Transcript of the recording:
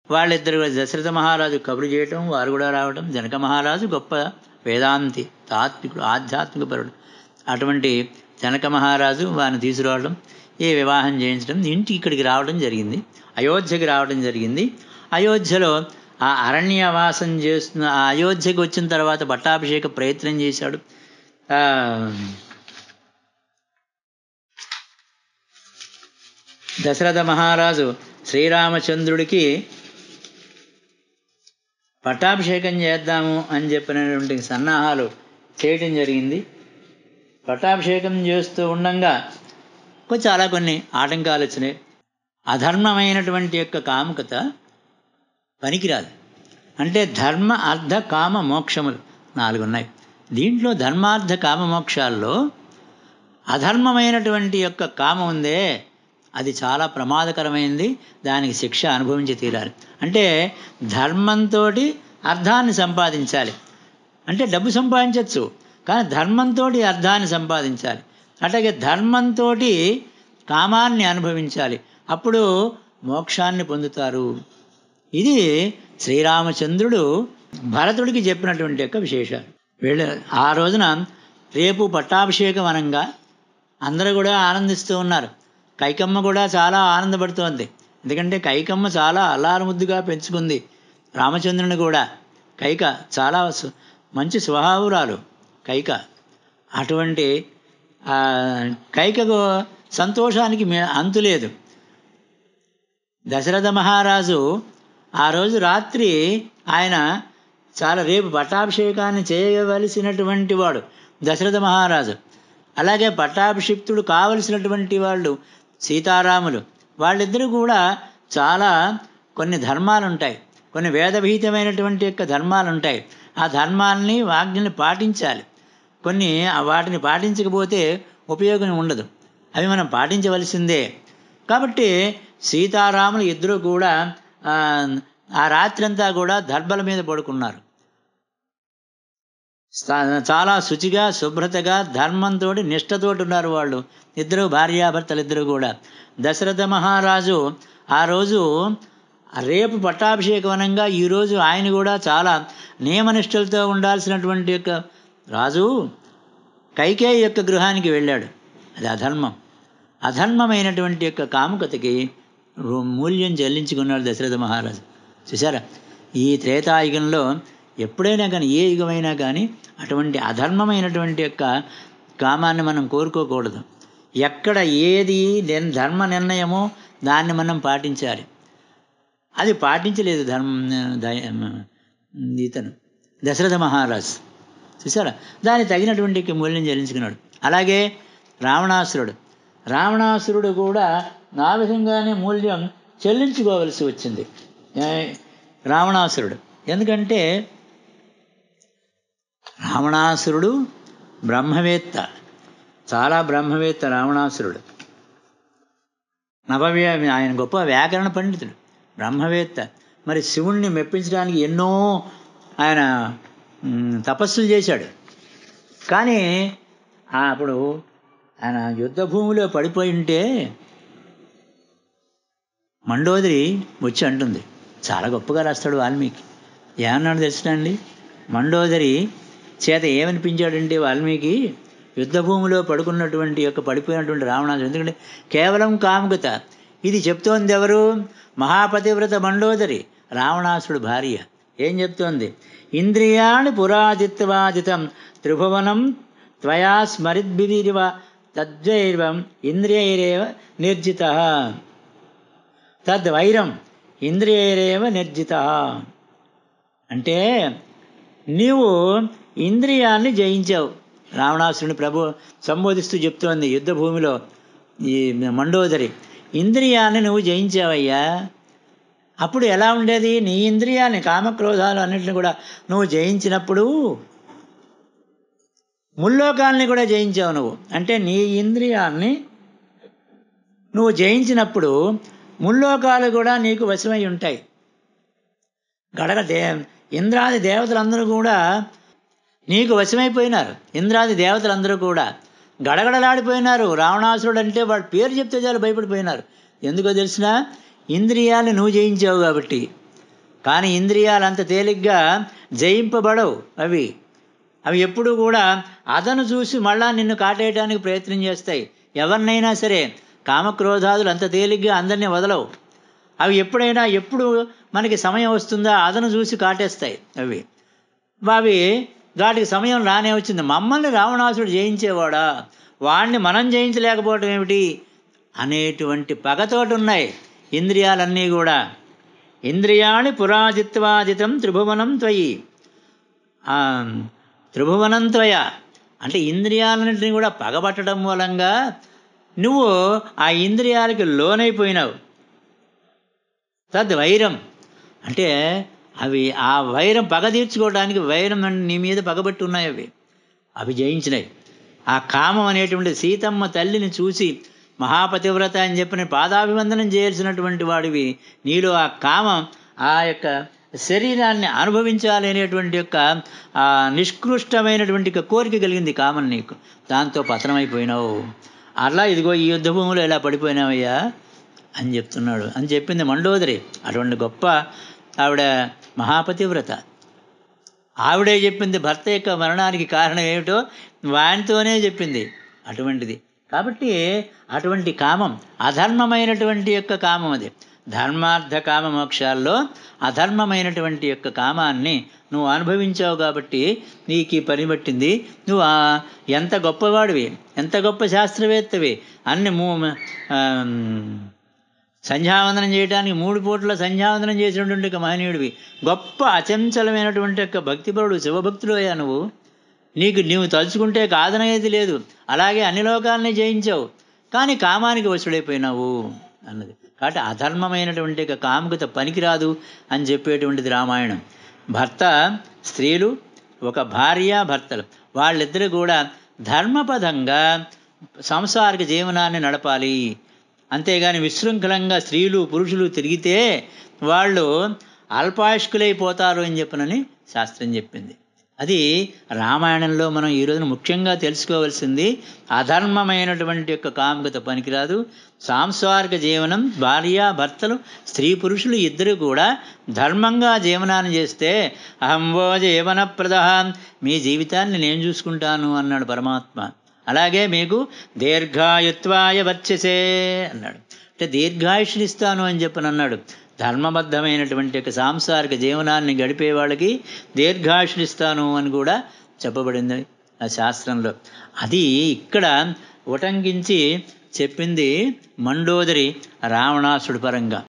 వాళ్ళిద్దరు దశరథ మహారాజు కబురు చేయటం, వారు కూడా రావటం. జనక మహారాజు గొప్ప వేదాంతి, తాత్వికుడు, ఆధ్యాత్మిక పరుడు. అటువంటి జనక మహారాజు వారిని తీసుకురావడం, ఈ వివాహం చేయించడం, ఇంటికి ఇక్కడికి రావడం జరిగింది. అయోధ్యకి రావడం జరిగింది. అయోధ్యలో ఆ అరణ్యవాసం చేస్తున్న ఆ అయోధ్యకి వచ్చిన తర్వాత పట్టాభిషేక ప్రయత్నం చేశాడు. దశరథ మహారాజు శ్రీరామచంద్రుడికి పట్టాభిషేకం చేద్దాము అని చెప్పినటువంటి సన్నాహాలు చేయటం జరిగింది. పట్టాభిషేకం చేస్తూ ఉండగా చాలా కొన్ని ఆటంకాలు వచ్చినాయి. అధర్మమైనటువంటి యొక్క కాముకత పనికిరాదు. అంటే ధర్మ, అర్థ, కామ, మోక్షములు 4 ఉన్నాయి. దీంట్లో ధర్మార్థ కామ మోక్షాల్లో అధర్మమైనటువంటి యొక్క కామం ఉందే, అది చాలా ప్రమాదకరమైంది. దానికి శిక్ష అనుభవించి తీరాలి. అంటే ధర్మంతో అర్థాన్ని సంపాదించాలి. అంటే డబ్బు సంపాదించవచ్చు, కానీ ధర్మంతో అర్థాన్ని సంపాదించాలి. అట్లాగే ధర్మంతో కామాన్ని అనుభవించాలి. అప్పుడు మోక్షాన్ని పొందుతారు. ఇది శ్రీరామచంద్రుడు భరతుడికి చెప్పినటువంటి యొక్క విశేషాలు. ఆ రోజున రేపు పట్టాభిషేకం అనంగా అందరూ కూడా ఆనందిస్తూ ఉన్నారు. కైకమ్మ కూడా చాలా ఆనందపడుతోంది. ఎందుకంటే కైకమ్మ చాలా అల్లారుముద్దుగా పెంచుకుంది రామచంద్రుని కూడా. కైక చాలా మంచి స్వభావురాలు కైక. అటువంటి కైకకు సంతోషానికి అంతులేదు. దశరథ మహారాజు ఆ రోజు రాత్రి ఆయన రేపు పట్టాభిషేకాన్ని చేయవలసినటువంటి వాడు దశరథ మహారాజు. అలాగే పట్టాభిషిక్తుడు కావలసినటువంటి వాళ్ళు సీతారాములు. వాళ్ళిద్దరూ కూడా చాలా కొన్ని ధర్మాలు ఉంటాయి, కొన్ని వేదభీతమైనటువంటి యొక్క ధర్మాలు ఉంటాయి. ఆ ధర్మాలని, ఆజ్ఞల్ని పాటించాలి. కొన్ని వాటిని పాటించకపోతే ఉపయోగం ఉండదు. అవి మనం పాటించవలసిందే. కాబట్టి సీతారాములు ఇద్దరూ కూడా ఆ రాత్రంతా కూడా దర్భల మీద పడుకున్నారు. చాలా శుచిగా, శుభ్రతగా, ధర్మంతో, నిష్ఠతోటి ఉన్నారు వాళ్ళు ఇద్దరు, భార్యాభర్తలు ఇద్దరు కూడా. దశరథ మహారాజు ఆ రోజు రేపు పట్టాభిషేకం అనంగా ఈరోజు ఆయన కూడా చాలా నియమనిష్టలతో ఉండాల్సినటువంటి యొక్క రాజు కైకేయి యొక్క గృహానికి వెళ్ళాడు. అది అధర్మం. అధర్మమైనటువంటి యొక్క కాముకతకి మూల్యం చెల్లించుకున్నాడు దశరథ మహారాజు. చూసారా, ఈ త్రేతాయుగంలో ఎప్పుడైనా కానీ, ఏ యుగమైనా కానీ అటువంటి అధర్మమైనటువంటి యొక్క కామాన్ని మనం కోరుకోకూడదు. ఎక్కడ ఏది ధర్మ నిర్ణయమో దాన్ని మనం పాటించాలి. అది పాటించలేదు ఇతను దశరథ మహారాజు. చూసారా, దానికి తగినటువంటి మూల్యం చెల్లించుకున్నాడు. అలాగే రావణాసురుడు కూడా నా విధంగానే మూల్యం చెల్లించుకోవలసి వచ్చింది రావణాసురుడు. ఎందుకంటే రావణాసురుడు బ్రహ్మవేత్త, చాలా బ్రహ్మవేత్త రావణాసురుడు. ఆయన గొప్ప వ్యాకరణ పండితుడు, బ్రహ్మవేత్త. మరి శివుణ్ణి మెప్పించడానికి ఎన్నో ఆయన తపస్సులు చేశాడు. కానీ అప్పుడు ఆయన యుద్ధ భూమిలో పడిపోయి ఉంటే మండోదరి వచ్చి అంటుంది. చాలా గొప్పగా రాస్తాడు వాల్మీకి. ఏమన్నాడు తెలుసునండి, మండోదరి చేత ఏమనిపించాడంటే వాల్మీకి, యుద్ధభూమిలో పడిపోయినటువంటి రావణాసురుడు. ఎందుకంటే కేవలం కాముకత. ఇది చెప్తోంది ఎవరు? మహాపతివ్రత మండోదరి, రావణాసురుడు భార్య. ఏం చెప్తోంది? ఇంద్రియాణి పురాజిత్వాజితం త్రిభువనం త్వయా స్మరిద్భిరివ తద్వైర్వం ఇంద్రియైరేవ నిర్జిత తద్వైరం ఇంద్రియైరేవ నిర్జిత. అంటే నీవు ఇంద్రియాన్ని జయించావు. రావణాసురుని సంబోధిస్తూ చెప్తోంది యుద్ధభూమిలో ఈ మండోదరి. ఇంద్రియాన్ని నువ్వు జయించావయ్యా. అప్పుడు ఎలా ఉండేది? నీ ఇంద్రియాన్ని, కామక్రోధాలు అన్నింటిని కూడా నువ్వు జయించినప్పుడు ముల్లోకాల్ని కూడా జయించావు నువ్వు. అంటే నీ ఇంద్రియాన్ని నువ్వు జయించినప్పుడు ముల్లోకాలు కూడా నీకు వశమై ఉంటాయి. ఇంద్రాది దేవతలందరూ కూడా నీకు వశమైపోయినారు. ఇంద్రాది దేవతలందరూ కూడా గడగడలాడిపోయినారు. రావణాసురుడు అంటే వాడు పేరు చెప్తే చాలు భయపడిపోయినారు. ఎందుకో తెలిసినా, ఇంద్రియాన్ని నువ్వు జయించావు కాబట్టి. కానీ ఇంద్రియాలు అంత తేలిగ్గా జయింపబడవు. అవి అవి ఎప్పుడూ కూడా అదను చూసి మళ్ళా నిన్ను కాటేయడానికి ప్రయత్నం చేస్తాయి. ఎవరినైనా సరే కామక్రోధాదులు అంత తేలిగ్గా అందరినీ వదలవు. అవి ఎప్పుడు మనకి సమయం వస్తుందా అదను చూసి కాటేస్తాయి. అవి వాటికి సమయం రానే వచ్చింది. మమ్మల్ని రావణాసుడు జయించేవాడా, వాడిని మనం జయించలేకపోవటం ఏమిటి అనేటువంటి పగతోటి ఉన్నాయి ఇంద్రియాలన్నీ కూడా. ఇంద్రియాణి పురాజిత్వాజితం త్రిభువనం త్వయి, త్రిభువనం త్వయ అంటే ఇంద్రియాలన్నింటినీ కూడా పగబట్టడం మూలంగా నువ్వు ఆ ఇంద్రియాలకి లోనైపోయినావు. తద్వైరం అంటే అవి ఆ వైరం పగ తీర్చుకోవడానికి వైరం నీ మీద పగబట్టి ఉన్నాయి. అవి జయించినాయి. ఆ కామం అనేటువంటి సీతమ్మ తల్లిని చూసి మహాపతివ్రత అని చెప్పిన పాదాభివందనం చేయాల్సినటువంటి వాడివి. నీలో ఆ కామం ఆ యొక్క శరీరాన్ని అనుభవించాలి అనేటువంటి యొక్క నిష్కృష్టమైనటువంటి కోరిక కలిగింది కామం నీకు. దాంతో పతనమైపోయినావు. అలా ఇదిగో ఈ యుద్ధ భూమిలో ఇలా పడిపోయినావయ్యా అని చెప్తున్నాడు అని చెప్పింది మండోదరి. అటువంటి గొప్ప ఆవిడ మహాపతివ్రత. ఆవిడే చెప్పింది భర్త యొక్క మరణానికి కారణం ఏమిటో వానితోనే చెప్పింది. అటువంటిది కాబట్టి అటువంటి కామం అధర్మమైనటువంటి యొక్క కామం. అది ధర్మార్థ కామ మోక్షాల్లో అధర్మమైనటువంటి యొక్క కామాన్ని నువ్వు అనుభవించావు కాబట్టి నీకు ఈ పని పట్టింది. నువ్వు ఎంత గొప్పవాడివి, ఎంత గొప్ప శాస్త్రవేత్తవి. అన్ని సంధ్యావందనం చేయడానికి 3 పూట్ల సంధ్యావందనం చేసినటువంటి మహనీయుడివి. గొప్ప అచంచలమైనటువంటి యొక్క భక్తిపరుడు, శివభక్తుడు అయ్యా నువ్వు. నీవు తలుచుకుంటే కాదనేది లేదు. అలాగే అన్ని లోకాలని జయించావు, కానీ కామానికి వశుడైపోయినావు అన్నది. కాబట్టి అధర్మమైనటువంటి కాముకత పనికిరాదు అని చెప్పేటువంటిది రామాయణం. భర్త స్త్రీలు, ఒక భార్య భర్తలు, వాళ్ళిద్దరూ కూడా ధర్మపదంగా సంసారిక జీవనాన్ని నడపాలి. అంతేగాని విశృంఖలంగా స్త్రీలు పురుషులు తిరిగితే వాళ్ళు అల్పాయుష్కులైపోతారు అని చెప్పనని శాస్త్రం చెప్పింది. అది రామాయణంలో మనం ఈ రోజున ముఖ్యంగా తెలుసుకోవాల్సింది. అధర్మమైనటువంటి యొక్క కాముకత పనికిరాదు. సాంసారిక జీవనం భార్య భర్తలు స్త్రీ పురుషులు ఇద్దరు కూడా ధర్మంగా జీవనాన్ని చేస్తే అహంవో జీవనప్రద, మీ జీవితాన్ని నేను చూసుకుంటాను అన్నాడు పరమాత్మ. అలాగే మీకు దీర్ఘాయుత్వాయ వర్చసే అన్నాడు. అంటే దీర్ఘాయుష్నిస్తాను అని చెప్పనన్నాడు. ధర్మబద్ధమైనటువంటి యొక్క సాంసారిక జీవనాన్ని గడిపే వాళ్ళకి దీర్ఘాయుష్నిస్తాను అని కూడా చెప్పబడింది ఆ శాస్త్రంలో. అది ఇక్కడ ఉటంకించి చెప్పింది మండోదరి రావణాసుడి పరంగా.